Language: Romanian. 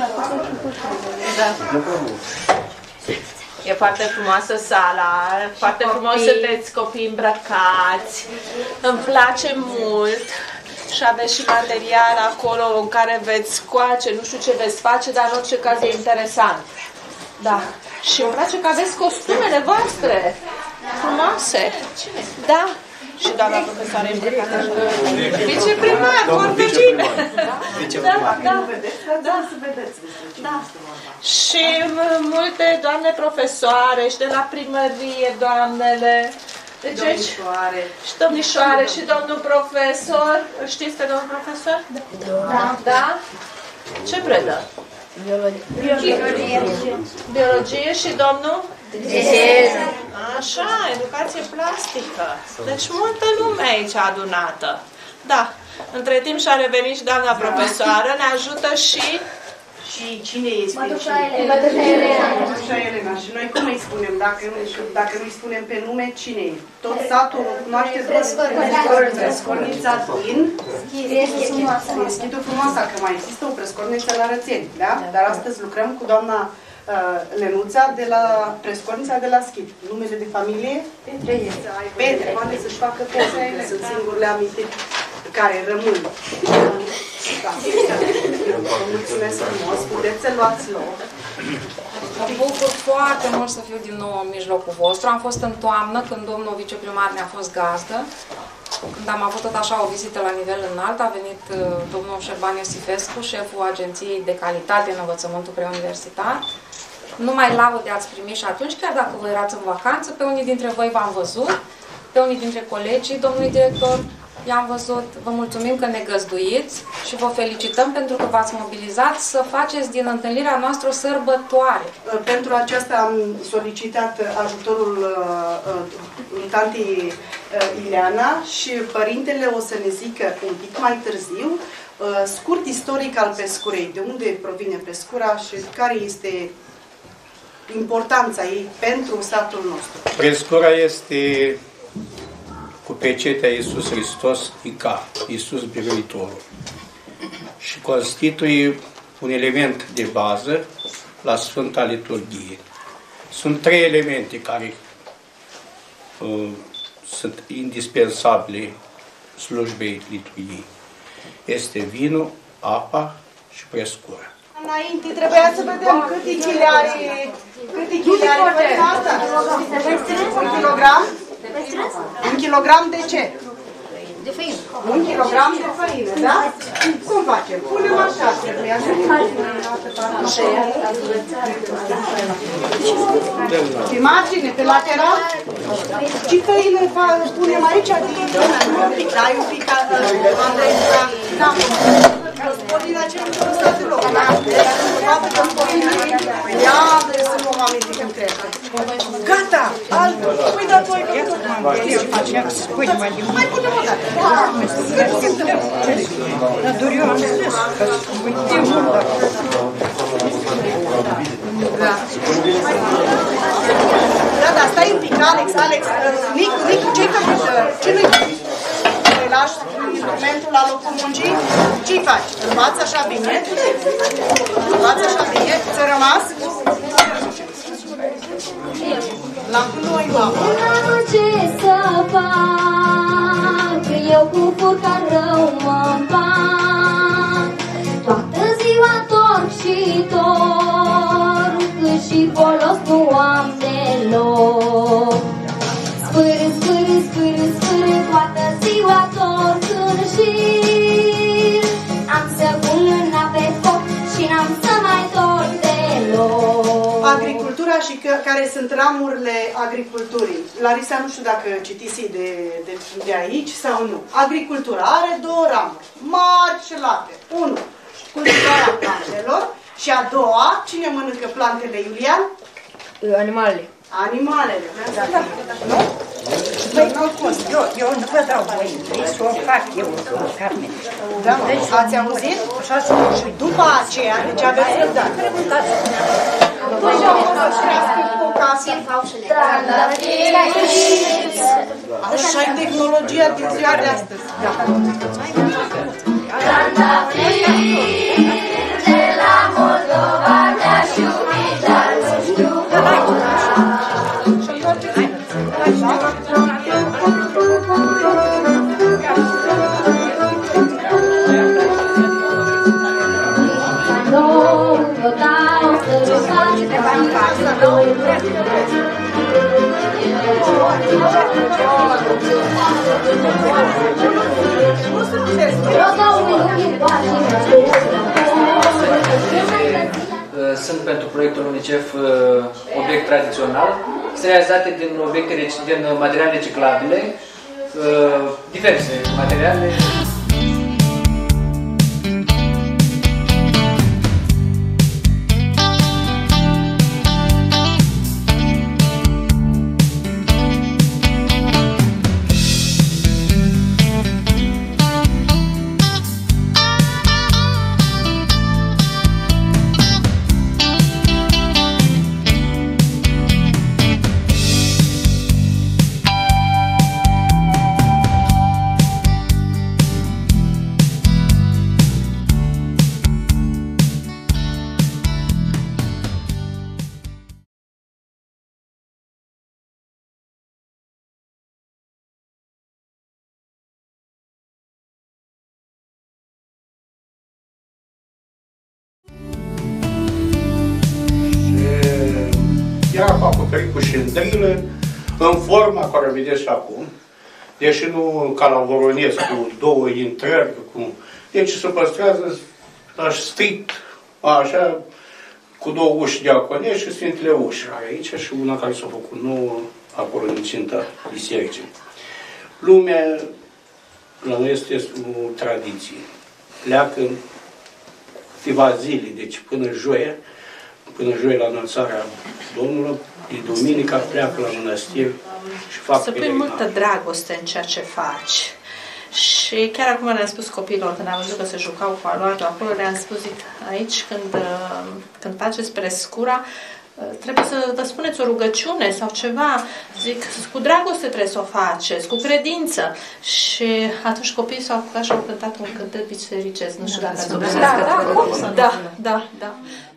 E foarte frumoasă sala, foarte frumos sunteți copii îmbrăcați, îmi place mult și aveți și material acolo în care veți scoace, nu știu ce veți face, dar în orice caz e interesant. Da. Și îmi place că aveți costumele voastre frumoase. Da. Și doamna profesoară e îmbrăcată așa. Viceprimar, foarte bine. Da. Și multe doamne profesoare și de la primărie, doamnele. Deci aici, și domnișoare și domnul profesor. Știți pe domnul profesor? Da. Ce predă? Biologie și domnul? Așa, educație plastică. Deci multă lume aici adunată. Da. Între timp și-a revenit și doamna profesoară, ne ajută și... Și cine este? Mătușa Elena. Și noi cum îi spunem? Dacă nu-i spunem pe nume, cine e? Tot satul cunoaște Prescornița din Schitul Frumoasa, că mai există o Prescorniță la Rățeni, da? Dar astăzi lucrăm cu doamna Lenuța de la Prescornița de la Schit. Numele de familie? Petre. Poate să-și facă poze, sunt singurele amintiri care rămân. Da. Vă mulțumesc frumos, puteți să luați loc. Mă bucur foarte mult să fiu din nou în mijlocul vostru. Am fost în toamnă, când domnul viceprimar ne-a fost gazdă. Când am avut tot așa o vizită la nivel înalt, a venit domnul Șerban Iosifescu, șeful Agenției de Calitate în Învățământul Preuniversitar. Numai laude ați primit și atunci, chiar dacă vă erați în vacanță, pe unii dintre voi v-am văzut, pe unii dintre colegii domnului director i-am văzut. Vă mulțumim că ne găzduiți și vă felicităm pentru că v-ați mobilizat să faceți din întâlnirea noastră o sărbătoare. Pentru aceasta am solicitat ajutorul tantei Ileana și părintele o să ne zică un pic mai târziu scurt istoric al Prescurei, de unde provine Prescura și care este importanța ei pentru satul nostru. Prescura este cu pecetea Iisus Hristos Ica, Iisus Biruitorul, și constituie un element de bază la Sfânta Liturghie. Sunt trei elemente care sunt indispensabile slujbei liturghiei. Este vinul, apa și prescura. Înainte trebuia să vedem câte chile are fărina asta. Un kilogram? Un kilogram de ce? De făină. Un kilogram de făină, da? Cum facem? Punem așa, trebuia să pe margine, pe lateral? Ce făină punem aici? Dai un pic, Andrei, gospodina ce nu s-a stat deloc. Poate că gospodina ia, trebuie să luăm aminte când trebuie. Gata! Păi da, voi că mai punem o dată. Dar doar eu am zis că uite mult. Da, stai un pic, Alex. Nicu, ce-i făcut? Ce nu-i făcut? Îi lași instrumentul la locul muncii? Ce-i faci? Învață așa bine? Ți-a rămas? La noi, mamă. Ce să fac? Eu cu furca rău mă fac. Toată ziua torc și torc, și folos nu am deloc. Spârâ, toată ziua torc în șir. Am să pun mâna pe foc și n-am să mai torc deloc. Agricultura și care sunt ramurile agriculturii. Larisa, nu știu dacă citiți de aici sau nu. Agricultura are două ramuri, mari și late. Unu, cultivarea plantelor și a doua, cine mănâncă plantele, Iulian? Animalele. Animalele. Nu? Eu nu vă dau voi, să o fac eu cu carne. Da, ați auzit? Și după aceea, deci aveți răbdare. Așa e tehnologia din ziua de astăzi. De la Moldova. Sunt pentru proiectul UNICEF obiect tradițional. Sunt realizate din din materiale reciclabile, diverse materiale. Era acoperit cu șindrilă, în forma care o vedeți și acum, deși nu ca la Voronezh, cu două intrări, deci se păstrează strict, așa, cu două uși diaconești și Sfintele Uși aici și una care s-a făcut nouă, acolo în ținta bisericii. Lumea, la noi este o tradiție. Pleacă în câteva zile, deci până joi la înălțarea Domnului, de duminica pleacă la mănăstiri și fac să pui multă dragoste în ceea ce faci. Și chiar acum le-am spus copiilor, când am văzut că se jucau cu aluatul acolo, le-am spus, zic, aici când faceți prescura, trebuie să vă spuneți o rugăciune sau ceva, zic, cu dragoste trebuie să o faceți, cu credință. Și atunci copiii s-au apucat și au cântat un cântăr bisericesc, nu știu dacă ați observat. Da.